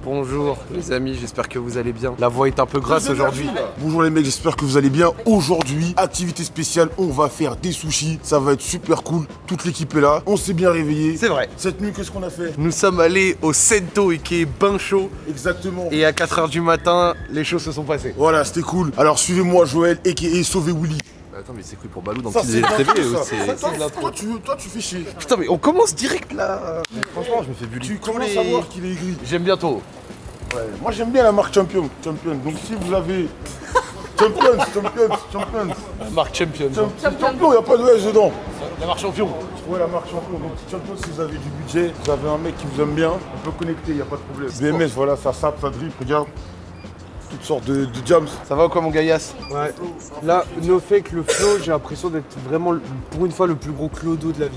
Bonjour les amis, j'espère que vous allez bien. La voix est un peu grasse aujourd'hui. Bonjour les mecs, j'espère que vous allez bien. Aujourd'hui, activité spéciale, on va faire des sushis. Ça va être super cool. Toute l'équipe est là. On s'est bien réveillé. C'est vrai. Cette nuit, qu'est-ce qu'on a fait? Nous sommes allés au Sento et qui est bain chaud. Exactement. Et à 4 h du matin, les choses se sont passées. Voilà, c'était cool. Alors suivez-moi Joël, a.k.a. Sauver Willy. Attends, mais c'est cru pour Balou dans Ça, Petit c'est TV ou ça. c'est Toi, de l'intro? toi, tu fais chier. Putain, mais on commence direct là. Franchement, je me fais bully. Tu commences à voir qu'il est aigri. J'aime bientôt. Ouais, moi j'aime bien la marque Champion. Donc si vous avez Champion. Marque champion. Champion, il n'y a pas de S dedans. La marque champion. Ouais, la marque Champion. Donc Champion, si vous avez du budget, vous avez un mec qui vous aime bien, on peut connecter, il n'y a pas de problème. BMS, voilà, ça sape, ça drip, regarde. Toutes sortes de jams. Ça va ou quoi mon gaillasse? Ouais. Là, no fake, le flow, j'ai l'impression d'être vraiment, pour une fois, le plus gros clodo de la vie.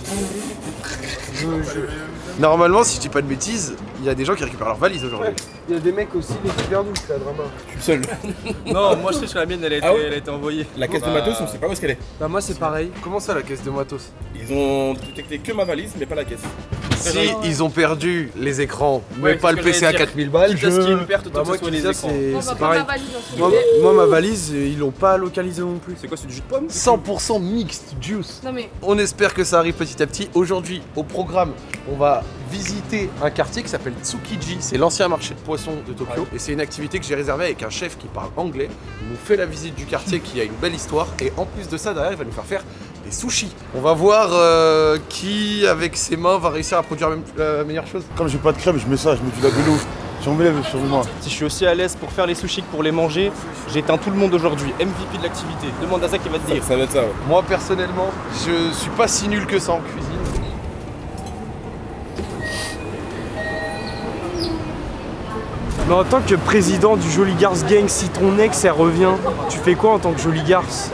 Normalement, si je dis pas de bêtises, il y a des gens qui récupèrent leur valise aujourd'hui. Il y a des mecs aussi, les super douces, là, drama. Je suis seul. Non, moi je sais sur la mienne, elle a été envoyée. La caisse de matos, on sait pas où est-ce qu'elle est. Bah, moi, c'est pareil. Comment ça la caisse de matos? Ils ont détecté que ma valise, mais pas la caisse. Si ils ont perdu les écrans, mais Ouais, pas c'est le ce que PC à j'allais dire. 4000 balles, Quitte à ce qu'il y ait une perte, Bah, autant moi, que ce soit les ça, écrans. c'est pareil. Moi, ma valise, ils l'ont pas localisée non plus. C'est quoi, c'est du jus de pomme? 100% mixed juice. Non mais On espère que ça arrive petit à petit. Aujourd'hui, au programme, on va visiter un quartier qui s'appelle Tsukiji. C'est l'ancien marché de poissons de Tokyo. Et c'est une activité que j'ai réservée avec un chef qui parle anglais. Il nous fait la visite du quartier qui a une belle histoire. Et en plus de ça, derrière, il va nous faire des sushis. On va voir qui, avec ses mains, va réussir à produire la meilleure chose. Comme j'ai pas de crème, je mets ça, je mets du labello. J'en mets sur moi. Si je suis aussi à l'aise pour faire les sushis que pour les manger, j'éteins tout le monde aujourd'hui. MVP de l'activité. Demande à Zach qui va te dire. Ça va être ça, ouais. Moi, personnellement, je suis pas si nul que ça en cuisine. Mais en tant que président du Joli Garce Gang, si ton ex, elle revient, tu fais quoi en tant que Joli Garce?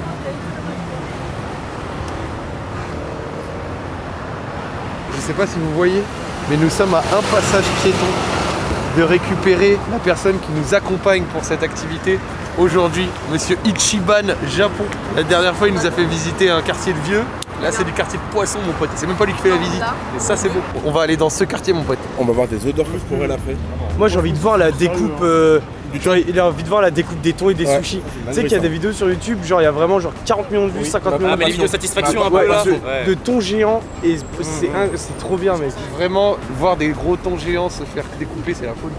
Je sais pas si vous voyez, mais nous sommes à un passage piéton de récupérer la personne qui nous accompagne pour cette activité. Aujourd'hui, monsieur Ichiban Japon. La dernière fois, il nous a fait visiter un quartier de vieux. Là, c'est du quartier de poissons, mon pote. C'est même pas lui qui fait la visite. Et ça, c'est beau. On va aller dans ce quartier, mon pote. On va voir des odeurs corporelles après. Moi, j'ai envie de voir la découpe. J'ai envie de voir la découpe des thons et des sushis. Tu sais qu'il y a des vidéos sur YouTube, genre il y a vraiment genre 40 millions de vues, 50 millions de Ah, mais les vues. vidéos satisfaction un Ouais, peu là. de thons géants et c'est trop bien, mec. Vraiment, voir des gros thons géants se faire découper, c'est la folie.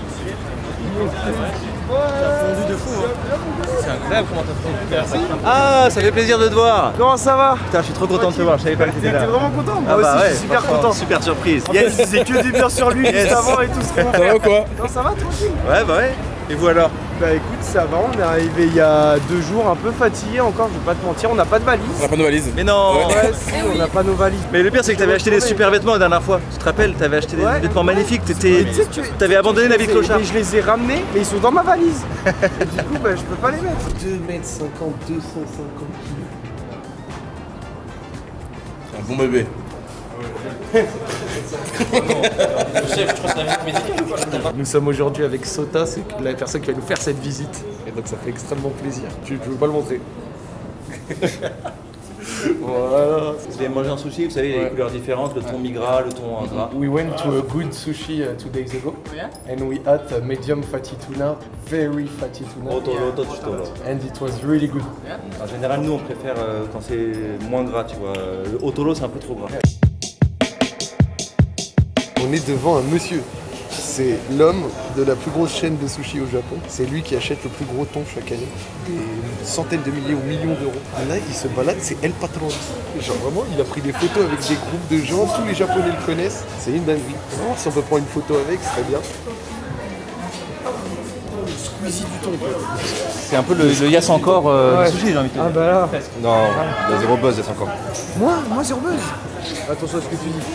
C'est incroyable comment t'as fait. Ah, ça fait plaisir de te voir. Comment ça va? Putain, je suis trop content de te voir, je savais pas que t'étais T'es là. vraiment content? Moi Ah bah aussi, ouais, je suis super franchement, content. Super surprise. En fait, c'est que du bien sur lui juste avant et tout ce qu'on Ça va ou quoi? Non, ça va tranquille. Ouais, bah ouais. Et vous alors? Bah écoute, ça va, on est arrivé il y a 2 jours, un peu fatigué encore, je vais pas te mentir, on n'a pas de valise. On a pas de valise. Mais non. Ouais, si, on n'a pas nos valises. Mais le pire, c'est que t'avais acheté des super vêtements la dernière fois. Tu te rappelles? T'avais acheté des Ouais. vêtements magnifiques. Mais tu sais que T'avais abandonné la vie de clochard. Mais je les ai ramenés, mais ils sont dans ma valise. Et du coup, bah je peux pas les mettre. 2,50 m, 250 kg. Un bon bébé. Chef, je crois que c'est la visite médicale ou quoi? Nous sommes aujourd'hui avec Sota, c'est la personne qui va nous faire cette visite. Et donc ça fait extrêmement plaisir. Je veux pas le montrer. Voilà. Vous avez mangé un sushi, vous savez, il y a des couleurs différentes, le thon mi-gras, le thon gras. We went to a good sushi 2 days ago. And we had a medium fatty tuna, very fatty tuna. Otolo, totolo. And it was really good. En général, nous, on préfère quand c'est moins gras, tu vois. Le otolo, c'est un peu trop gras. On est devant un monsieur. C'est l'homme de la plus grosse chaîne de sushi au Japon. C'est lui qui achète le plus gros thon chaque année. Des centaines de milliers ou millions d'euros. Et là, il se balade, c'est El Patron. Genre vraiment, il a pris des photos avec des groupes de gens. Tous les Japonais le connaissent. C'est une dinguerie. On va voir si on peut prendre une photo avec, ce serait bien. Squeezie du thon, quoi. C'est un peu le Yass encore du sushi, j'ai envie de te dire. Ah bah là. Non, il y a zéro buzz, Yass encore. Moi zéro buzz. Attention à ce que tu dis.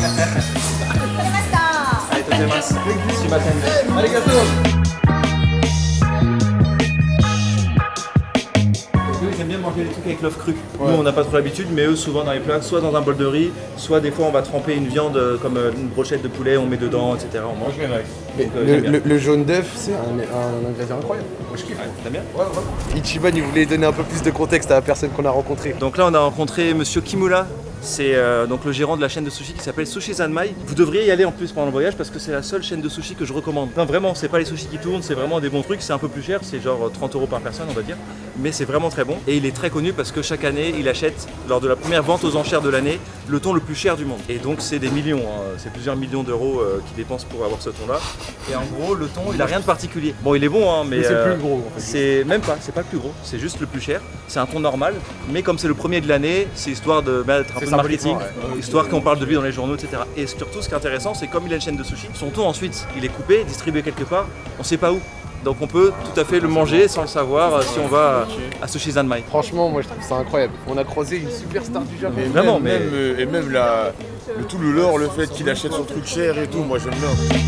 Eux, ils aiment bien manger les trucs avec l'œuf cru. Nous, on n'a pas trop l'habitude, mais eux, souvent dans les plats, soit dans un bol de riz, soit des fois, on va tremper une viande comme une brochette de poulet, on met dedans, etc. On mange. Mais j'aime bien. le jaune d'œuf, c'est un ingrédient incroyable. Moi, je kiffe. T'aimes bien? Ichiban, il voulait donner un peu plus de contexte à la personne qu'on a rencontrée. Donc là, on a rencontré Monsieur Kimura, C'est donc le gérant de la chaîne de sushi qui s'appelle Sushi Zanmai. Vous devriez y aller en plus pendant le voyage parce que c'est la seule chaîne de sushi que je recommande. Non, vraiment, c'est pas les sushis qui tournent, c'est vraiment des bons trucs. C'est un peu plus cher, c'est genre 30 € par personne, on va dire. Mais c'est vraiment très bon. Et il est très connu parce que chaque année, il achète, lors de la première vente aux enchères de l'année, le thon le plus cher du monde. Et donc, c'est des millions, hein. C'est plusieurs millions d'euros qu'il dépense pour avoir ce thon-là. Et en gros, le thon, il a rien de particulier. Bon, il est bon, hein, mais c'est le plus gros. En fait. c'est même pas, c'est pas le plus gros, c'est juste le plus cher. C'est un thon normal, mais comme c'est le premier de l'année, c'est histoire de mettre un peu de marketing, histoire qu'on parle de lui dans les journaux, etc. Et surtout, ce qui est intéressant, c'est comme il a une chaîne de sushi, son thon ensuite, il est coupé, distribué quelque part, on sait pas où. Donc on peut tout à fait le manger sans le savoir si on va à Sushi Zanmai. Franchement, moi je trouve ça incroyable. On a croisé une superstar du Japon. Vraiment, Et même tout le lore, le fait qu'il achète son truc cher et tout, moi j'aime bien.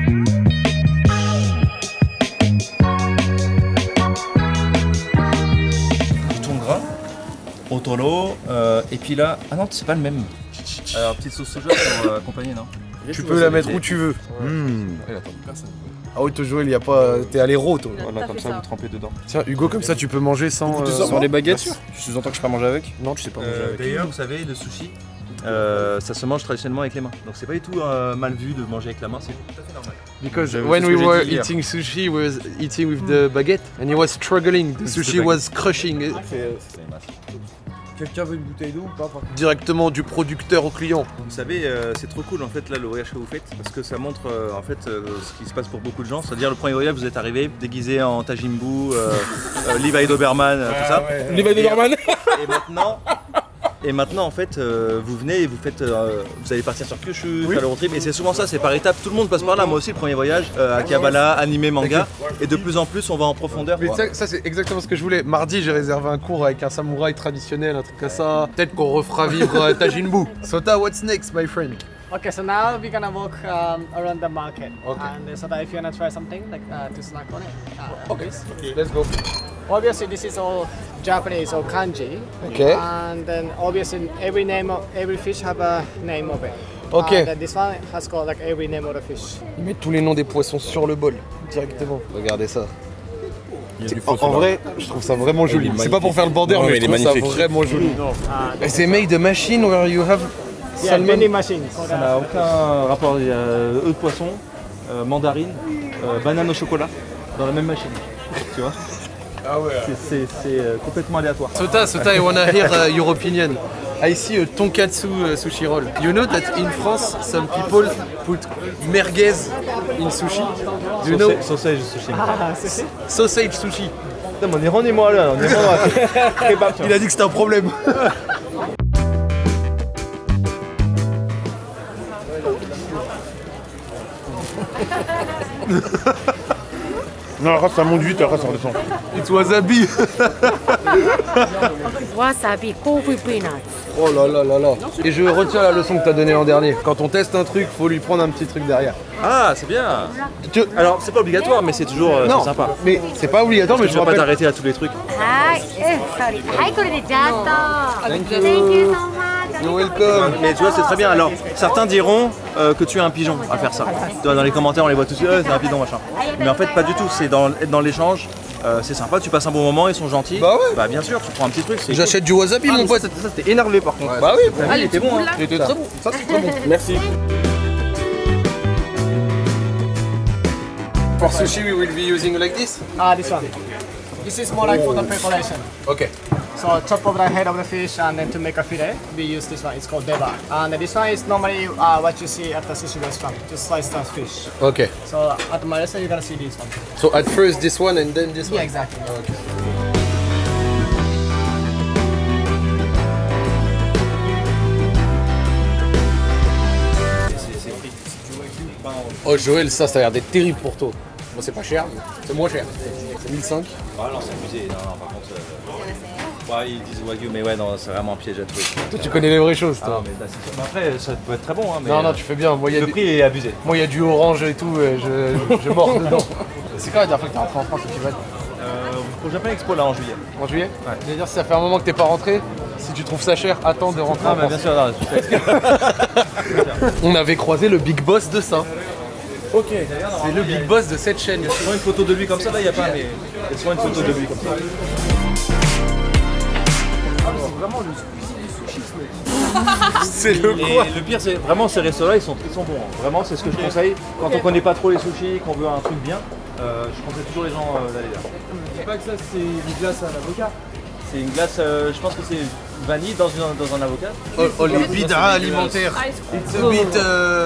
Du thon gras, otoro, et puis là, ah non, c'est pas le même. Alors petite sauce soja pour accompagner, non? Tu peux la mettre où tu veux. Ah oui, toi Joël, il y a pas. T'es à l'héros toi. Voilà, comme ça vous trempez dedans. Tiens, Hugo, comme ça tu peux manger sans. Sans les baguettes, tu sous-entends que je peux pas manger avec? Non, tu sais pas manger avec. D'ailleurs, vous savez, le sushi, ça se mange traditionnellement avec les mains. Donc c'est pas du tout mal vu de manger avec la main, c'est tout à fait normal. Because when we were eating sushi, we was eating with the baguette and he was struggling. The sushi was crushing it. Quelqu'un veut une bouteille d'eau ou pas? Directement du producteur au client. Vous savez, c'est trop cool en fait là le voyage que vous faites parce que ça montre en fait ce qui se passe pour beaucoup de gens. C'est-à-dire le premier voyage, vous êtes arrivé déguisé en Tajimbu, Levi Doberman, tout ça. Levi Doberman. Et maintenant en fait vous venez et vous faites vous allez partir sur Kyushu, faire le road trip et c'est souvent ça, c'est par étapes, tout le monde passe par là, moi aussi le premier voyage, Akihabara, animé, manga et de plus en plus on va en profondeur. Mais ça c'est exactement ce que je voulais. Mardi j'ai réservé un cours avec un samouraï traditionnel, un truc comme ça. Peut-être qu'on refera vivre Tajinbu. Sota, what's next my friend? Okay, so now we're gonna walk around the market. Okay. And so that if you wanna try something like to snack on it. Okay, let's go. Obviously, this is all Japanese or kanji. Okay. And then obviously every fish have a name of it. Okay. And then this one has got like every name of the fish. Ils mettent tous les noms des poissons sur le bol directement. Regardez ça. En vrai, je trouve ça vraiment joli. C'est pas pour faire le border, mais je trouve ça vraiment joli. Et c'est made de machine where you have Yeah, vending machines. Ça n'a aucun rapport, il y a œufs de poisson, mandarine, banane au chocolat dans la même machine. Tu vois? Ah ouais. C'est complètement aléatoire. Sota, I wanna hear your opinion. I see a tonkatsu sushi roll. You know that in France, some people put merguez in sushi. Do you know? Sausage sushi. Sausage sushi. Putain, mais on est rendez-moi là, on est vraiment Il a dit que c'était un problème. Non, la race ça monte vite, la race ça redescend. It's wasabi. Wasabi, coffee peanuts. Oh là là là là. Et je retiens la leçon que t'as donnée l'an dernier. Quand on teste un truc, faut lui prendre un petit truc derrière. Ah, c'est bien. Alors, c'est pas obligatoire, mais c'est toujours Non, sympa. mais c'est pas obligatoire, mais Je je me vais pas rappelle. t'arrêter à tous les trucs. Hi, sorry. Hi, Thank you. Thank you so much. You're welcome. Mais tu vois, c'est très bien. Alors, certains diront que tu es un pigeon à faire ça. Tu vois, dans les commentaires, on les voit tous, c'est un pigeon, machin. Mais en fait, pas du tout. C'est dans l'échange. C'est sympa, tu passes un bon moment, ils sont gentils. Bah ouais. Bah bien sûr, tu prends un petit truc. c'est J'achète du wasabi, mon pote. Ça, t'es énervé par contre. Bah oui, Il était bon. Hein. il était très bon. Ça, c'est très bon. Merci. For sushi, we will be using like this. This one. This is more like for the preparation. Okay. So chop off the head of the fish and then to make a fillet, we use this one. It's called deba. And this one is normally what you see at the sushi restaurant. Just slice the fish. Okay. So at my restaurant, you're gonna see this one. So at first this one and then this one. Yeah, exactly. Okay. Oh Joël, ça a l'air d'être terrible pour toi. Bon, c'est pas cher, c'est moins cher. C'est 1005. Ah non, c'est abusé. Non, par contre. Ouais, ils disent wagyu, mais ouais, non, c'est vraiment un piège à trouver. Toi, tu connais les vraies choses, Ah, toi. mais là, mais après, ça peut être très bon. Hein, mais, Non, tu fais bien. Moi, il y a le prix est abusé. Moi, il y a du orange et tout, et je mords dedans. C'est quand la dernière fois que t'es rentré en France, tu vas Au Japan Expo, là, en juillet. en juillet? Ouais. Je veux dire, si ça fait un moment que t'es pas rentré, si tu trouves ça cher, attends de rentrer en mais France. bien sûr, non, On avait croisé le big boss de ça. Ok. C'est le big boss de cette chaîne. Il y a souvent une photo de lui comme ça, là, il n'y a pas, mais il y a souvent une photo de lui comme ça. C'est vraiment le Squeezie du sushi, ce mec. C'est le Et quoi? le pire, c'est vraiment ces restos-là, ils sont bons. Hein. Vraiment, c'est ce que je conseille. Quand on connaît pas trop les sushis, qu'on veut un truc bien, je conseille toujours les gens d'aller là. Je dis pas que ça c'est une glace à l'avocat. C'est une glace, je pense que c'est vanille dans un avocat. Oh, les bidras alimentaires. It's a bit.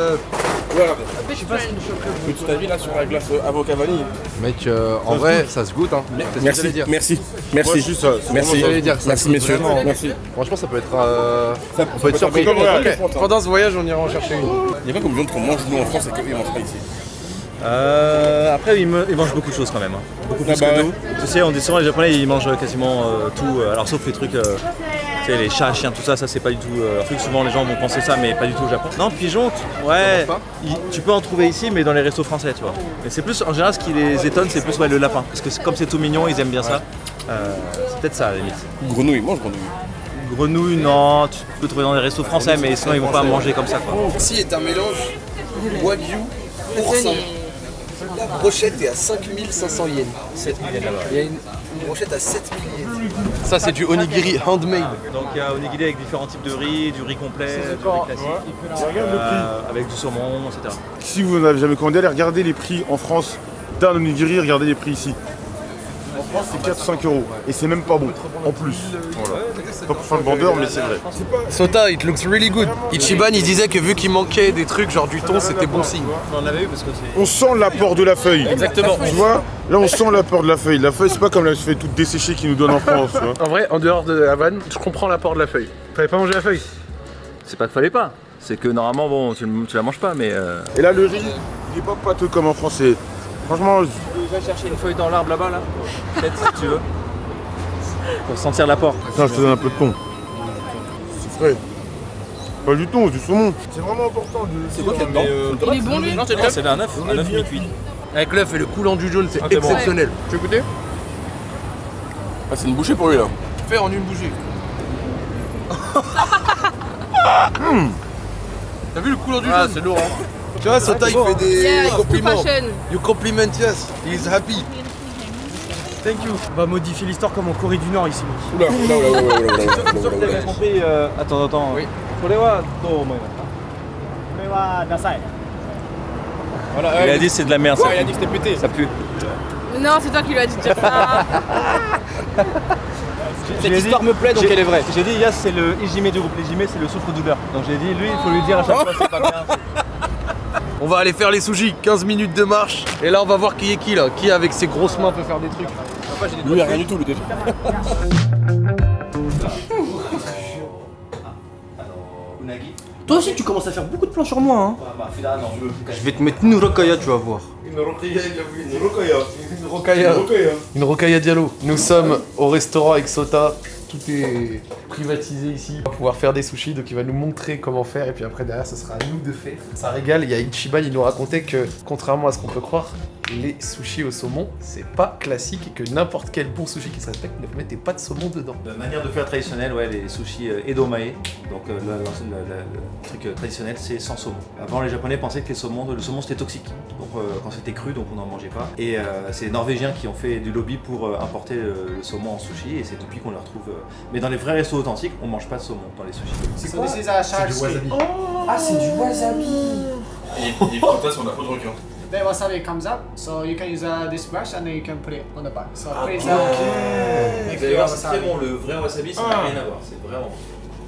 Je sais pas ce que tu t'as vu là sur la glace avocat vanille. Mec, en vrai, ça se goûte, hein. Merci, merci, merci. Ouais, juste ça. Merci, merci messieurs. Vraiment. Merci. Franchement, ça peut être. On peut être surpris. Pendant ce voyage, on ira en chercher une. Il y a pas comme viande qu'on mange nous en France et qu'ils mangent pas ici. Après, ils mangent beaucoup de choses quand même. Hein. Beaucoup plus que nous. Tu sais, on dit souvent les Japonais, ils mangent quasiment tout. Alors, sauf les trucs, tu sais, les chats, chiens, tout ça, c'est pas du tout un truc. Souvent, les gens vont penser ça, mais pas du tout au Japon. Non, pigeon, ouais, tu peux en trouver ici, mais dans les restos français, tu vois. Mais c'est plus, en général, ce qui les étonne, c'est plus le lapin. Parce que comme c'est tout mignon, ils aiment bien ça. C'est peut-être ça, à la limite. Grenouille, mange grenouille. Grenouille, non, tu peux trouver dans les restos français, mais sinon, ils vont pas manger comme ça, quoi. Ici est un mélange Wagyu oursin. La brochette est à 5500 yens. 7000 yens là-bas. Il y a une brochette à 7000 yens. Ça, c'est du onigiri handmade. Donc il y a onigiri avec différents types de riz, du riz complet, du riz classique, avec du saumon, etc. Si vous n'avez jamais commandé, allez regarder les prix en France d'un onigiri, regardez les prix ici. En France, c'est 4-5 euros. Et c'est même pas bon, en plus. Voilà. Pas pour faire le vendeur, mais c'est vrai. Sota, it looks really good. Ichiban, il disait que vu qu'il manquait des trucs, genre du thon, c'était bon signe. On en avait eu parce que c'est... On sent l'apport de la feuille. Exactement. Tu vois, là on sent l'apport de la feuille. La feuille, c'est pas comme la feuille toute desséchée qu'ils nous donnent en France. Tu vois. En vrai, en dehors de la vanne, je comprends l'apport de la feuille. Fallait pas manger la feuille. C'est pas qu'il fallait pas, c'est que normalement, bon, tu la manges pas, mais... Et là, le riz, il est pas pâteux comme en français. Franchement, Tu vas chercher une feuille dans l'arbre là-bas, là, peut-être si tu veux. Pour sentir l'apport. attends, je te donne un peu de thon. C'est frais. Pas du thon, c'est du saumon. C'est vraiment important de... C'est quoi qu'il y a dedans? Il est bon lui. Non, c'est un œuf mi-cuit. Avec l'œuf et le coulant du jaune, c'est exceptionnel. Tu veux goûter? Ah, c'est une bouchée pour lui là. Fais en une bouchée. T'as vu le coulant du jaune? Ah, c'est lourd, hein. Tu vois, Sota, il fait des compliments. You compliment, yes. He is happy. Thank you. On va modifier l'histoire comme en Corée du Nord ici. Oula, oula, oula, oula, oula, oula, Sauf que oula, t'avais compris... Attends. Oui. Korewa, do Voilà, il a dit c'est de la merde, ça. il a dit que c'était pété. Ça pue. Non, c'est toi qui lui as dit de dire ça. Cette histoire me plaît, donc elle est vraie. J'ai dit, Yas, c'est le Ijime du groupe. L'Ijime, c'est le souffre-douleur. Donc j'ai dit, lui, il faut lui dire à chaque fois, c'est pas bien. On va aller faire les sushis, 15 minutes de marche. Et là, on va voir qui est qui là. Qui avec ses grosses mains peut faire des trucs. Lui, il a rien du tout, lui déjà. Toi aussi tu commences à faire beaucoup de plans sur moi hein. Je vais te mettre une rokaya, tu vas voir. Une rokaya Diallo. Nous sommes au restaurant avec Sota. Tout est privatisé ici. On va pouvoir faire des sushis, donc il va nous montrer comment faire. Et puis après, derrière, ce sera à nous de faire. Ça régale. Il y a Ichiban, il nous racontait que, contrairement à ce qu'on peut croire, les sushis au saumon, c'est pas classique et que n'importe quel bon sushi qui se respecte ne mettez pas de saumon dedans. La manière de faire traditionnelle, ouais, les sushis edomae, donc le truc traditionnel, c'est sans saumon. Avant, les Japonais pensaient que le saumon c'était toxique, donc quand c'était cru, donc on n'en mangeait pas. Et c'est les Norvégiens qui ont fait du lobby pour importer le saumon en sushi, et c'est depuis qu'on le retrouve. Mais dans les vrais restos authentiques, on mange pas de saumon dans les sushis. C'est quoi? C'est du wasabi. Ah c'est du wasabi. Il faut ça sur la peau de requin. The wasabi comes up, so you can use this brush and then you can put it on the back. So freeze it. Make the D'ailleurs, c'est très wasabi. bon, le vrai wasabi, ça n'a rien à voir, c'est vraiment bon.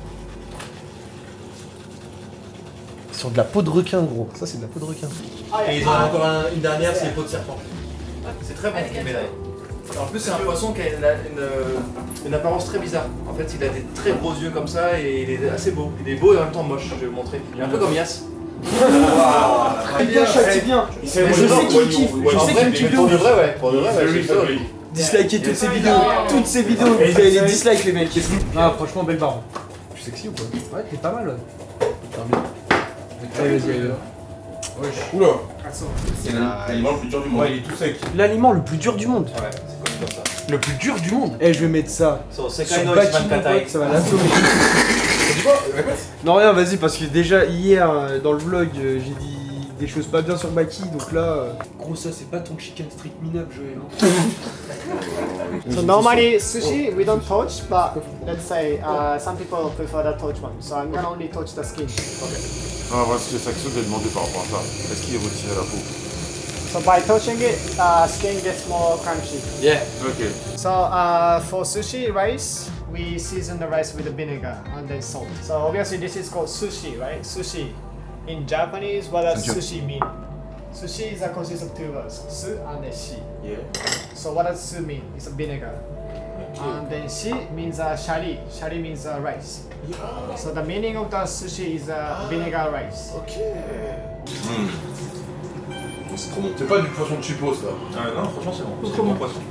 Sur de la peau de requin, gros. Ça, c'est de la peau de requin. Et ils en ont encore une dernière, c'est les peaux de serpent. C'est très bon, les médailles. En plus, c'est un poisson qui a une apparence très bizarre. En fait, il a des très gros yeux comme ça et il est assez beau. Il est beau et en même temps moche, je vais vous montrer. Il est un peu comme Yas. Très bien, c'est bien. Je sais qu'il kiffe. Je sais qu'il kiffe. Pour de vrai, ouais. Pour de vrai, ouais. Dislikez toutes ces vidéos. Toutes ces vidéos. Vous avez les dislikes, les mecs. Ah, franchement, belle barbe. Je suis sexy ou pas? Ouais, t'es pas mal. Allez, vas-y. Oula. C'est l'aliment le plus dur du monde. Ouais, il est tout sec. L'aliment le plus dur du monde. Ouais, c'est comme ça. Le plus dur du monde. Eh, je vais mettre ça. C'est Sur Baki, mon pote, ça va l'assommer. Tu dis quoi? Répète. Non, rien, vas-y, parce que déjà hier dans le vlog, j'ai dit des choses pas bien sur Baki, donc là. Gros, ça c'est pas ton chicken street minable, Joël. So normally sushi we don't touch, but let's say some people prefer the touch one. So I'm gonna only touch the skin. Ah, voilà ce que Saxo t'a demandé par rapport à ça. Est-ce qu'il est retiré la peau? So by touching it, skin gets more crunchy. Yeah. Ok. So for sushi rice, we season the rice with the vinegar and then salt. So obviously this is called sushi, right? Sushi. In Japanese, what does sushi mean? Sushi is a consists of two words, su and then shi. Yeah. So what does su mean? It's a vinegar. And then shi means shari. Shari means rice. So the meaning of the sushi is vinegar rice. Ok. C'est trop bon. C'est pas du poisson de chipos ça. Non, franchement c'est bon. C'est du bon poisson.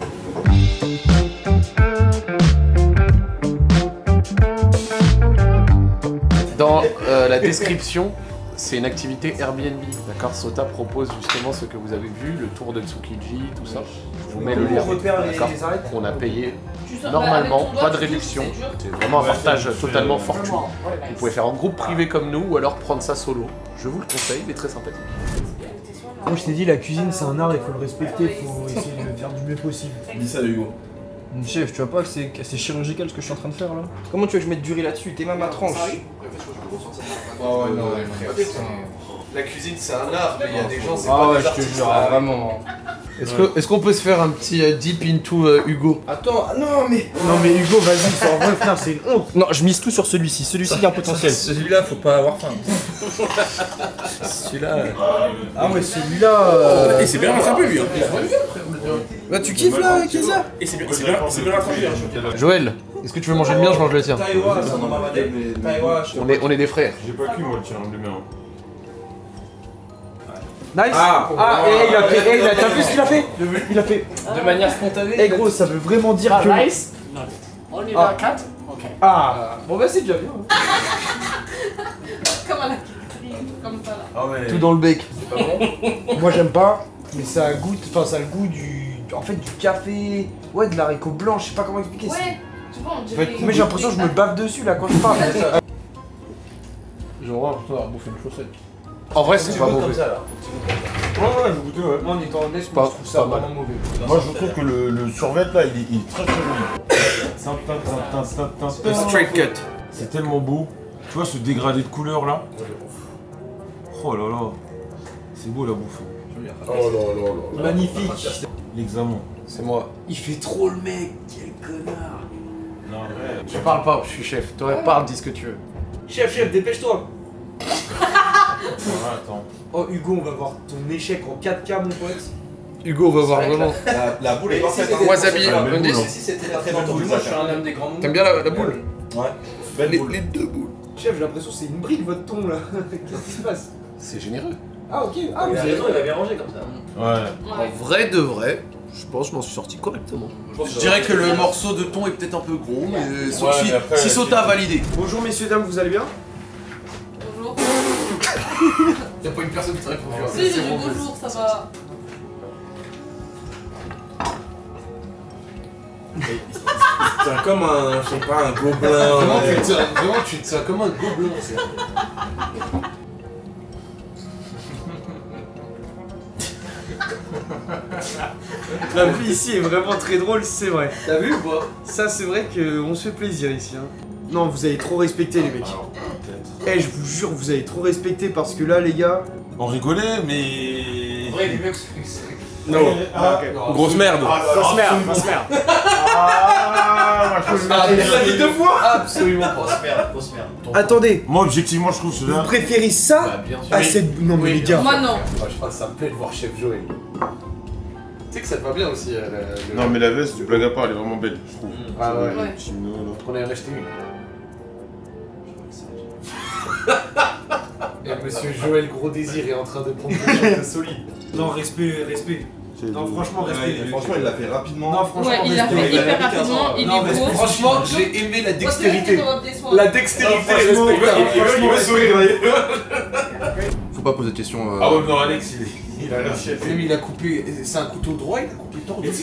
Dans la description, c'est une activité Airbnb. D'accord, Sota propose justement ce que vous avez vu, le tour de Tsukiji, tout ça. Je vous mets le lien. D'accord. On a payé normalement, pas de réduction. C'est vraiment un partage totalement fortuit. Vous pouvez faire en groupe privé comme nous ou alors prendre ça solo. Je vous le conseille, il est très sympathique. Moi je t'ai dit, la cuisine c'est un art, il faut le respecter, il faut essayer de le faire du mieux possible. Dis ça de Hugo. Chef, tu vois pas que c'est chirurgical ce que je suis en train de faire là? Comment tu veux que je mette du riz là-dessus? T'es même à tranche. Oh non, la cuisine c'est un art, mais il y a des gens, c'est Ah pas ouais, des je te artistes. jure, vraiment. Est-ce qu'on peut se faire un petit deep into Hugo? Attends, non mais... Non mais Hugo, vas-y, c'est en vrai frère, c'est une honte. Non, je mise tout sur celui-ci. Celui-ci il y a un potentiel. Celui-là, faut pas avoir faim. Celui-là... Ah ouais, celui-là... Et c'est bien rattrapé lui. Bah tu kiffes là, Kesa? Et c'est bien rattrapé. Joël, est-ce que tu veux manger le mien? Je mange le tien. Taïwa, ça On est des frères. J'ai pas cuit moi le tien, le mien. Nice. Il a fait, t'as vu ce qu'il a fait? Il a fait... De manière spontanée. Eh gros, ça veut vraiment dire que... Rice? Only the cut? Okay. Ah, bon bah c'est déjà bien. Comme à la comme ça là. Ah ouais. Tout dans le bec. Moi j'aime pas, mais ça a goût, enfin ça a le goût du... En fait du café, ouais de l'haricot blanc, je sais pas comment expliquer. Ouais, tu vois, on En dirait. fait, mais j'ai l'impression que je me bave dessus là quand je parle. J'ai vraiment l'impression d'avoir bouffé une chaussette. En vrai, c'est pas mauvais. Ouais, j'ai goûté, ouais. Moi en étant honnête, je Pas- trouve ça pas mal. vraiment mauvais. Moi je trouve que le survêt là, il est très très joli. Straight cut. C'est tellement beau. Tu vois ce dégradé de couleur là? Oh là là. C'est beau la bouffe. Oh là là là. Magnifique. L'examen. C'est moi. Il fait trop le mec, quel connard. Non, ouais. Je parle pas, je suis chef. Toi, parle, dis ce que tu veux. Chef, dépêche-toi. Attends. Oh Hugo, on va voir ton échec en 4K mon pote. Hugo va voir vraiment. La boule est parfaite. Wasabi, Ouais, un 10. Si c'était très bonne boule, Moi je suis un homme des grands mondes. T'aimes bien la boule? Ouais. Belle boule. Les deux boules. Chef, j'ai l'impression que c'est une brique votre ton là. Qu'est-ce qui se passe? C'est généreux. Ah ok, ah Il vous a avez raison, il va bien ranger comme ça. Ouais. En vrai de vrai, je pense que je m'en suis sorti correctement. Je dirais que le morceau de thon est peut-être un peu gros, mais mais après, si Sota a validé. Bonjour messieurs dames, vous allez bien? Bonjour. Y'a pas une personne qui te répond. Si, j'ai dit bonjour, ça va. C'est comme un, je sais pas, un gobelin. Vraiment, tu te tiens comme un gobelin. La vie ici est vraiment très drôle, c'est vrai. T'as vu ou pas? Ça c'est vrai qu'on se fait plaisir ici. Hein. Non, vous avez trop respecté les mecs. Eh, je vous jure, vous avez trop respecté parce que là les gars... On rigolait, mais. En vrai, les mecs, Non. Grosse merde. Grosse merde, grosse merde. dit deux fois. Absolument pas. Grosse merde. Attendez, Moi, objectivement, je trouve vous celui-là. préférez ça Bah, bien sûr. à cette... Non mais les gars... Moi non. Je crois que ça me plaît de voir Chef Joël. Tu sais que ça te va bien aussi. Non, mais la veste, tu blagues à part, elle est vraiment belle, je trouve. Ah ouais. Ouais. Chino, là. On en a acheté une. Et monsieur Joël Gros Désir est en train de prendre quelque chose de solide. Non, respect, respect. Non, franchement, respect. Franchement, il l'a fait rapidement. Non, franchement, Ouais, il l'a respect. fait hyper rapidement, il Non, mais est beau. Franchement, j'ai aimé la dextérité. La dextérité, Non, franchement, il veut sourire. Faut pas poser de questions. Ah ouais, non, Alex, il a rien Lui, il a coupé. C'est un couteau droit, il a coupé tordu. Je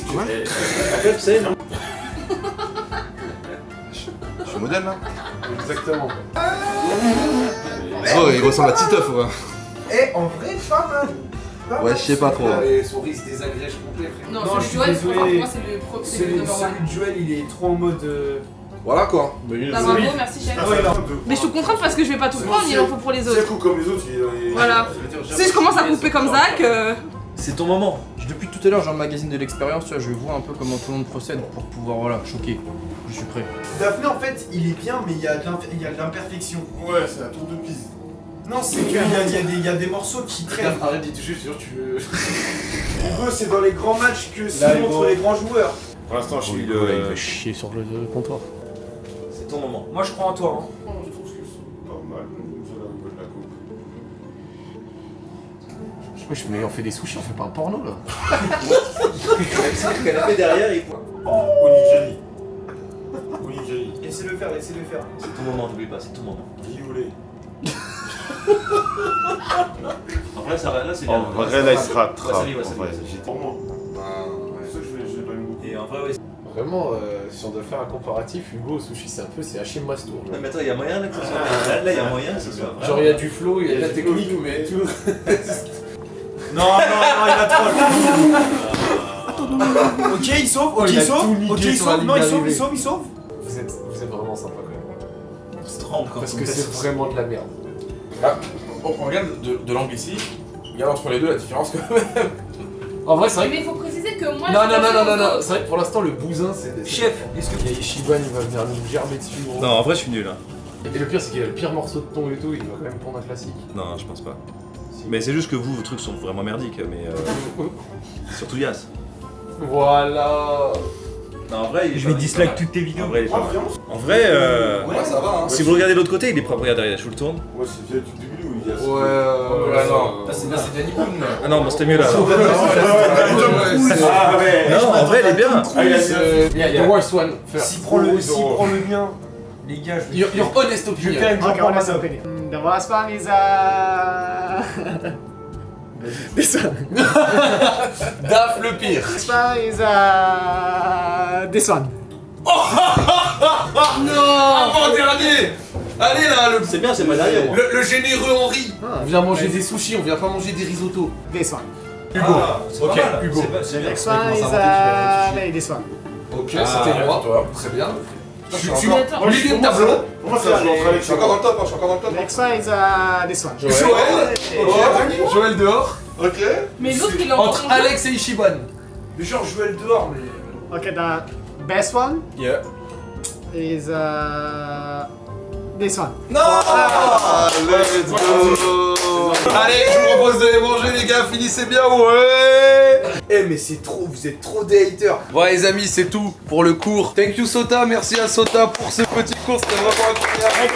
suis modèle là. Exactement. Oh, il ressemble à Titeuf, ouais. Eh, en vrai, pas mal. Ouais, je sais pas trop. Et son risque désagrège complet, frère. Non, Non, celui je de suis Joël, désolé. franchement, pour moi, c'est le pro. C'est le Celui number one. de Joël, il est trop en mode. Voilà quoi. Bah, bravo, merci chef. Ah ouais, non. Mais je te comprends parce que je vais pas tout prendre, il en faut pour les C'est autres. cool comme les autres. Voilà. Si je commence à couper comme Zach, C'est ton moment. Depuis tout à l'heure, j'emmagasine de l'expérience, tu vois, je vois un peu comment tout le monde procède pour pouvoir, voilà, choquer. Je suis prêt. Daphné, en fait, il est bien, mais il y a de l'imperfection. Ouais, c'est un tour de piste. Non, c'est qu'il y a des morceaux qui traînent. Arrête d'y toucher, je suis sûr que tu veux. Eux, c'est dans les grands matchs que se Là, ils montrent vont- les grands joueurs. Pour l'instant, je suis Il va chier sur le comptoir. C'est ton moment. Moi, je crois en toi. Hein. pas mal. Vous allez au niveau de la coupe. Mais on fait des sushis, on fait pas un porno là. Qu'elle a fait derrière, il Onigiri. Onigiri. Laissez-le faire, laissez-le faire. C'est ton moment, n'oublie pas, c'est ton moment. Rioulé. Après, ça va, là, c'est bien. En vrai, là, il se rattrape. Wasabi, wasabi, En vrai, wasabi. j'étais pour moi. C'est ça que je l'ai pas mis beaucoup. Et en vrai, ouais. Vraiment, si on doit faire un comparatif, Hugo au sushi, c'est un peu, c'est Hachim Mastour. Non, mais attends, il y a moyen là que ça soit. Là, il y a moyen que ça soit. Genre, il y a du flow, il y a de la technique, mais tout. Non, il a trop. Ok, il sauve, ok, il sauve, ok, il sauve, non, il sauve, il sauve. Vous êtes vraiment sympa quand même. On se trempe quand Parce on que fait c'est ça. vraiment de la merde. On regarde de l'angle ici, regarde entre les deux la différence quand même. En vrai, c'est vrai. mais il faut préciser que moi. Non, je non, non, pense non, aux non, non, autres. c'est vrai que pour l'instant, le bousin, c'est. Chef, est-ce que Il y a Ishiban, il va venir nous gerber dessus, gros. Non, en vrai, je suis nul là. Et le pire, c'est qu'il a le pire morceau de thon et tout, il va quand même prendre un classique. Non, je pense pas. Mais c'est juste que vous, vos trucs sont vraiment merdiques, mais surtout Yas. Voilà. Non, en vrai, il est Je pas- vais dislike toutes tes vidéos. En vrai, il est pas mal. En vrai, Ouais, ça va, hein. si vous regardez de l'autre côté, il est propre. Regardez, je vous le tourne. Ouais, c'est via du début où il y a. Là, non. Là, c'est Danny Boone. Ah non, bon, c'était mieux là. alors. Ah ouais. Non, en vrai, il est bien. Ah, il a The worst one. s'il prend le mien, les gars, je vais Your honest je vais opinion. faire une Ok, on grande a ça opinion. The worst one is this one. Daf le pire. This one is this one. Avant-dernier. Allez là, C'est bien, c'est pas derrière moi. le généreux Henri. On vient manger des sushis, on vient pas manger des risottos. This one. Ok, Hugo. C'est bien. Next one is this one. Ok, c'était moi. Très bien. Tu Attends. milieu de tableau. Pour moi, c'est la jouer entre Alex. Je suis encore dans le top, hein, je suis encore dans le top. Next one is this one. Joël. Joël dehors. Ok. Mais l'autre, il est en Entre Alex et Ishiban. Mais genre Joël dehors, mais. Okay, the best one Yeah. is this one. Let's go. Allez, je vous propose de les manger les gars, finissez bien, ouais. Eh, mais c'est trop, vous êtes trop des haters. Bon les amis, c'est tout pour le cours. Thank you Sota, merci à Sota pour ce petit cours, c'était vraiment incroyable.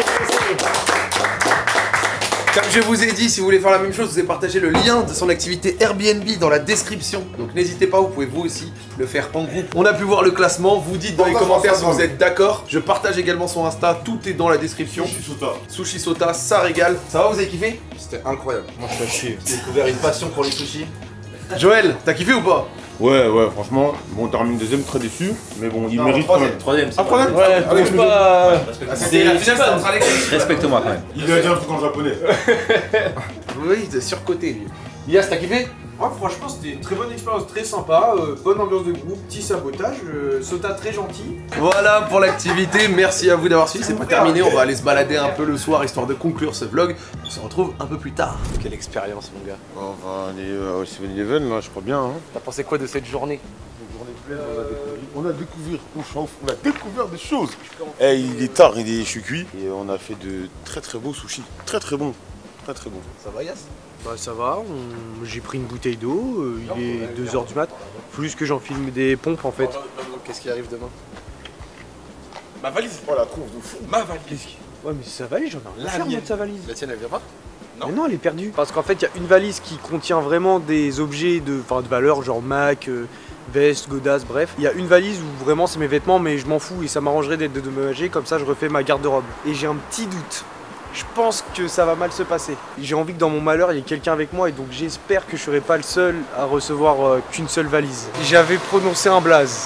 Comme je vous ai dit, si vous voulez faire la même chose, je vous ai partagé le lien de son activité Airbnb dans la description. Donc n'hésitez pas, vous pouvez vous aussi le faire en groupe. On a pu voir le classement, vous dites dans les commentaires si vous êtes d'accord. Je partage également son Insta, tout est dans la description. Je suis sous ta. Sushi Sota, ça régale. Ça va, vous avez kiffé? C'était incroyable. Moi je suis à chier. J'ai découvert une passion pour les sushis. Joël, t'as kiffé ou pas? Ouais, franchement. Bon, on termine deuxième, très déçu. Mais bon, il mérite quand même. Troisième, c'est Ah, troisième. Ouais, Ah oui, je pas. C'était la finale, c'était entre Alex et Ishiban. Respecte-moi quand même. Il a dit un truc en japonais. Oui, il est surcoté lui. Yas, t'as kiffé? Franchement, c'était une très bonne expérience, très sympa, bonne ambiance de groupe, petit sabotage, Sota très gentil. Voilà pour l'activité, merci à vous d'avoir suivi, c'est pas terminé, on va aller se balader un peu le soir histoire de conclure ce vlog. On se retrouve un peu plus tard. Quelle expérience mon gars. On va aller au 7-Eleven, là, je crois bien. Hein. T'as pensé quoi de cette journée? On a découvert, on a découvert des choses. Eh, il est tard, je suis cuit. Et on a fait de très beaux sushis. Très bons. Très bons. Ça va Yas? Bah ça va, j'ai pris une bouteille d'eau, il est 2h du mat. Faut juste que j'enfile des pompes en fait. Qu'est-ce qui arrive demain? Ma valise. Oh la trouve de fou. Ma valise. Ouais mais sa valise, j'en ai rien à faire moi, de sa valise. La tienne elle vient pas? Mais non, elle est perdue. Parce qu'en fait, il y a une valise qui contient vraiment des objets de valeur, genre Mac, veste, godasses, bref. Il y a une valise où vraiment c'est mes vêtements, mais je m'en fous et ça m'arrangerait d'être dédommagé, comme ça je refais ma garde-robe. Et j'ai un petit doute. Je pense que ça va mal se passer. J'ai envie que dans mon malheur, il y ait quelqu'un avec moi et donc j'espère que je serai pas le seul à recevoir qu'une seule valise. J'avais prononcé un blaze.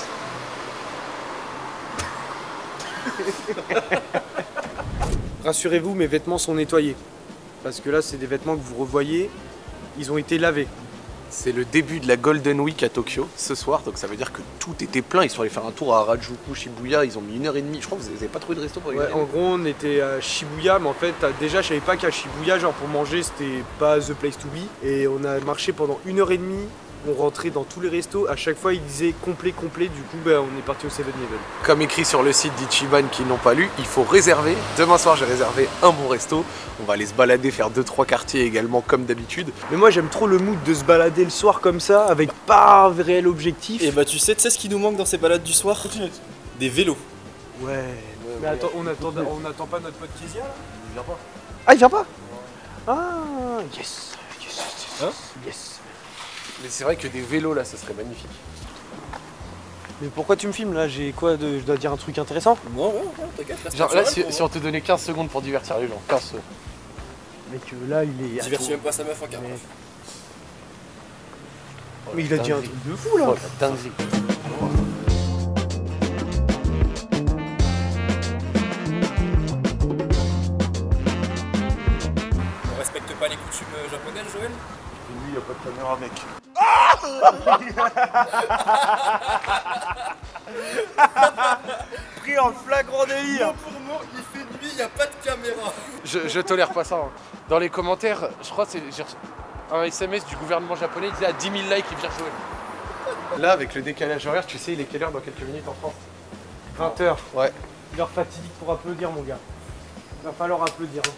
Rassurez-vous, mes vêtements sont nettoyés. parce que là c'est des vêtements que vous revoyez, ils ont été lavés. C'est le début de la Golden Week à Tokyo ce soir, donc ça veut dire que tout était plein. Ils sont allés faire un tour à Harajuku, Shibuya, ils ont mis 1h30. Je crois que vous n'avez pas trouvé de resto pour y aller. En gros, on était à Shibuya, mais en fait, déjà, je savais pas qu'à Shibuya, genre pour manger, c'était pas the place to be. Et on a marché pendant 1h30. On rentrait dans tous les restos, à chaque fois ils disaient complet, du coup on est parti au 7-Eleven. Comme écrit sur le site d'Ichiban qui n'ont pas lu, il faut réserver. Demain soir j'ai réservé un bon resto. On va aller se balader, faire 2-3 quartiers également comme d'habitude. Mais moi j'aime trop le mood de se balader le soir comme ça, avec pas réel objectif. Et bah tu sais ce qui nous manque dans ces balades du soir? Des vélos. Ouais. Mais attends, on attend pas notre pote Kezia là? Il vient pas. Ah il vient pas? Ah yes. Hein? Yes. Mais c'est vrai que des vélos là, ça serait magnifique. Mais pourquoi tu me filmes là? J'ai quoi de... Je dois dire un truc intéressant? Non, t'inquiète, reste Genre là, naturel, si on te donnait 15 secondes pour divertir les gens, 15 secondes. Mais que là, il est... Divertis même pas sa meuf en quart. Mais il a dit un truc de fou là. Oh, la dinguerie. On respecte pas les coutumes japonaises, Joël? Lui, y a pas de caméra, mec. Pris en flagrant délire. Pour moi, il fait nuit, y a pas de caméra. Je tolère pas ça. Hein. Dans les commentaires, je crois que c'est un SMS du gouvernement japonais, il disait à 10 000 likes, il vire Joël. Là, avec le décalage horaire, tu sais, il est quelle heure dans quelques minutes en France? 20h. Ouais. L'heure fatidique pour applaudir, mon gars. Il va falloir applaudir. Hein.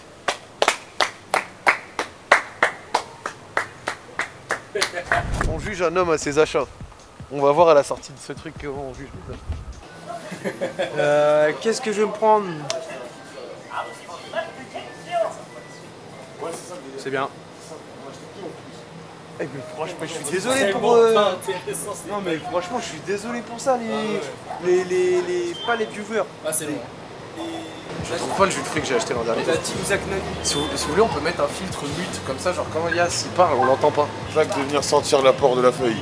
On juge un homme à ses achats. On va voir à la sortie de ce truc comment on juge les hommes. Qu'est-ce que je vais me prendre? C'est bien. Eh mais franchement, je suis désolé pour... Non mais franchement, je suis désolé pour ça, pas les viewers. Ah c'est long. Je trouve pas le jus de fruits que j'ai acheté l'an dernier. La team Zach Nani. Si vous voulez, on peut mettre un filtre mute comme ça, genre quand Elias il parle, on l'entend pas. Jacques de venir sortir l'apport de la feuille.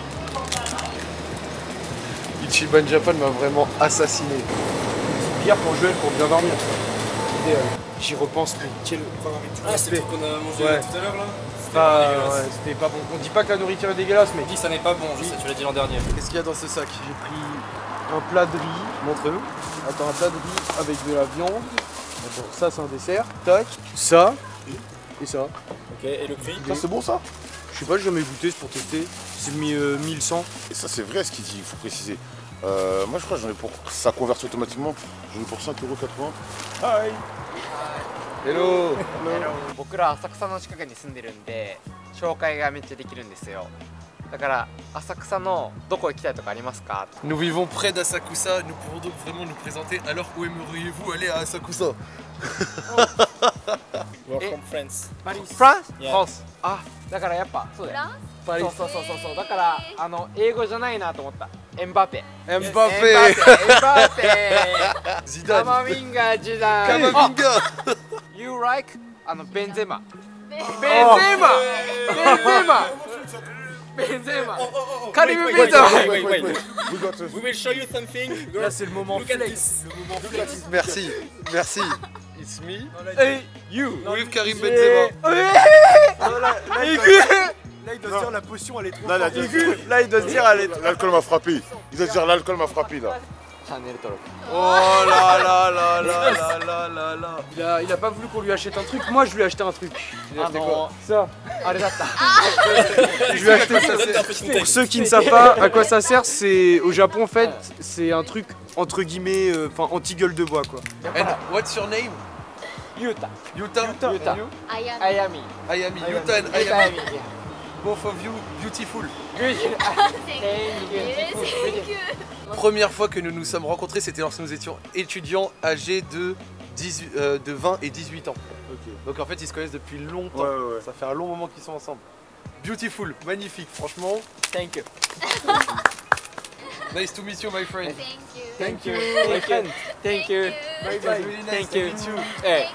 Ichiban Japan m'a vraiment assassiné. Hier pour Joël pour bien dormir. J'y repense, mais quel... Ah c'est le truc qu'on a mangé Ouais. tout à l'heure là? Ouais, c'était pas bon. On dit pas que la nourriture est dégueulasse, mais... Dis ça n'est pas bon, je sais, tu l'as dit l'an dernier. Qu'est-ce qu'il y a dans ce sac? J'ai pris un plat de riz. Montre-nous. Attends, un plat de riz avec de la viande. Attends, ça c'est un dessert. Tac. Ça. Et ça. Ok, et le prix? Ça, c'est bon, ça? Je sais pas, j'ai jamais goûté, c'est pour tester. C'est 1100. Et ça, c'est vrai ce qu'il dit, il faut préciser. Moi, je crois que j'en ai pour... Ça convertit automatiquement. J'en ai pour 5,80 €. Hi. Hello. 僕ら浅草の近くに住んでるんで紹介がめっちゃできるんですよだから浅草のどこ行きたいとかありますか Nous vivons près d'Asakusa, nous pouvons donc vraiment nous présenter. Alors où aimeriez-vous aller à Asakusa? We're from France. フランス Yeah. フランスあだからやっぱそうだよそうだから英語じゃないなと思ったエムバペ Mbappé. Zidane. カマミンガ時代 Kamavinga. You like ベンゼマ カリブベンゼマ Wait. We got this. We will show you something. Là c'est le moment Look at flex. this. Merci. It's me. Hey, you. With Karim Benzema. Là il doit se dire la potion elle est trop Là, forte. là, il doit se dire l'alcool m'a frappé. Il doit se dire l'alcool m'a frappé là. Oh là là là là là là là là. Il a pas voulu qu'on lui achète un truc, moi je lui ai acheté un truc. quoi? Ça. Je lui ai acheté ça. Pour ceux qui ne savent pas à quoi ça sert, c'est au Japon en fait, c'est un truc entre guillemets, enfin anti-gueule de bois quoi. And what's your name? Yuta Yuta. Ayami Ayami. Yuta and Ayami. Both of you beautiful. Première fois que nous nous sommes rencontrés, c'était lorsque nous étions étudiants âgés de 20 et 18 ans. Ok. Donc en fait ils se connaissent depuis longtemps. Ouais. Ça fait un long moment qu'ils sont ensemble. Beautiful, magnifique, franchement. Thank you Nice to meet you my friend. Thank you my friend Thank you Bye bye. Really nice to meet you. Hey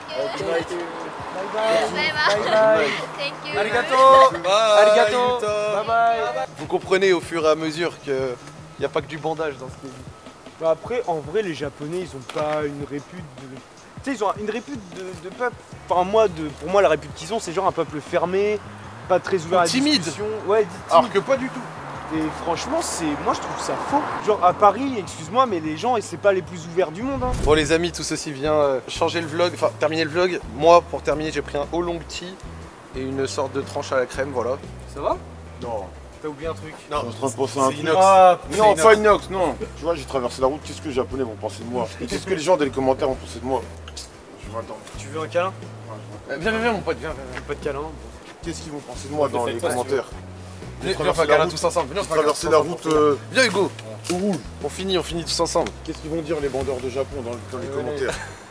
Arigato. Bye. Arigato. Yuta. Bye bye. Vous comprenez au fur et à mesure que n'y a pas que du bandage dans ce pays. Bah après, en vrai, les Japonais, ils ont pas une répute Tu sais, ils ont une répute de peuple. Enfin, pour moi, la répute qu'ils ont, c'est genre un peuple fermé, pas très ouvert à la timide. discussion. Ouais, timide. Alors que pas du tout. Et franchement, moi je trouve ça faux. Genre à Paris, excuse-moi, mais les gens, c'est pas les plus ouverts du monde. Hein. Bon les amis, tout ceci vient changer le vlog, enfin terminer le vlog. Moi, pour terminer, j'ai pris un oolong tea et une sorte de tranche à la crème, voilà. Ça va? Non. T'as oublié un truc? Non. Je suis en train de penser à un C'est truc. inox. Ah, C'est non, inox. pas inox, non. Tu vois, j'ai traversé la route, qu'est-ce que les Japonais vont penser de moi? Et qu'est-ce que les gens dans les commentaires vont penser de moi? Je m'attends. Tu veux un câlin? Viens mon pote, viens. Pas de câlin. Qu'est-ce qu'ils vont penser de moi dans les commentaires? Venez, on fait un câlin tous ensemble. Venez, on fait un câlin Traverser tous la ensemble. route. Viens Hugo. Où roule? On finit tous ensemble. Qu'est-ce qu'ils vont dire les bandeurs de Japon dans les commentaires?